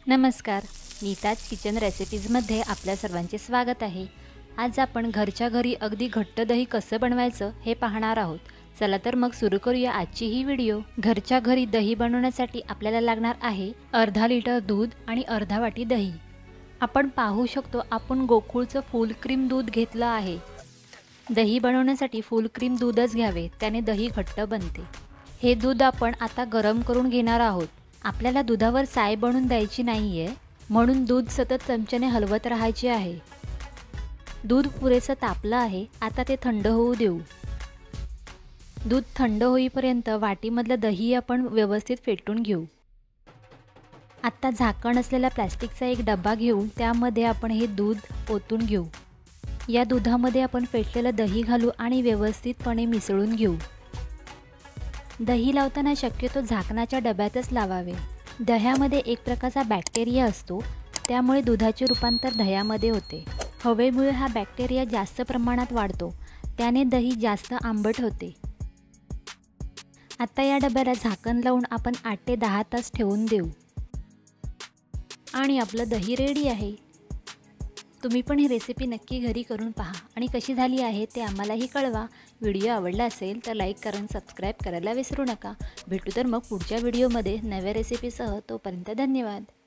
नमस्कार, नीताज किचन रेसिपीजमध्ये आपल्या सर्वांचे स्वागत आहे। आज आपण घरच्या घरी अगदी घट्ट दही कसं बनवायचं हे पाहणार आहोत। चला तर मग सुरू करूया आजची ही व्हिडिओ। घरच्या घरी दही बनवण्यासाठी आपल्याला लागणार आहे अर्धा लिटर दूध आणि अर्धा वाटी दही। आपण पाहू शकतो आपण गोकुळचं फुल क्रीम दूध घेतलं आहे। दही बनवण्यासाठी फुल क्रीम दूधच घ्यावे, त्याने दही घट्ट बनते। हे दूध आपण आता गरम करून घेणार आहोत। आपल्याला दुधावर साय बनवून द्यायची नाहीये, म्हणून दूध सतत चमच्याने हलवत राहायचे आहे। दूध पुरेसं तापलं आहे, आता ते थंड होऊ देऊ। दूध थंड होईपर्यंत वाटीमधलं दही आपण व्यवस्थित फेटून घेऊ। आता झाकण असलेला प्लास्टिकचा एक डब्बा घेऊन त्यामध्ये आपण हे दूध ओतून घेऊ। या दुधामध्ये आपण फेटलेलं दही घालू आणि व्यवस्थितपणे मिसळून घेऊ। दही लावताना शक्यतो झाकणाच्या डब्यातच लावावे। दह्यामध्ये एक प्रकारचा बॅक्टेरिया असतो, त्यामुळे दुधाचे रूपांतर दह्यामध्ये होते। हवेमुळे हा बॅक्टेरिया जास्त प्रमाणात वाढतो, त्याने दही जास्त आंबट होते। आता या डब्याला झाकण लावून आपण 8 ते 10 तास ठेवून देऊ आणि आपलं दही रेडी आहे। तुम्ही पण ही रेसिपी नक्की घरी करून पहा आणि कशी झाली आहे ते आम्हालाही कळवा। व्हिडिओ आवडला असेल तर लाईक करून सबस्क्राईब करायला विसरू नका। भेटू तर मग पुढच्या व्हिडिओमध्ये नव्या रेसिपीसह। तोपर्यंत धन्यवाद।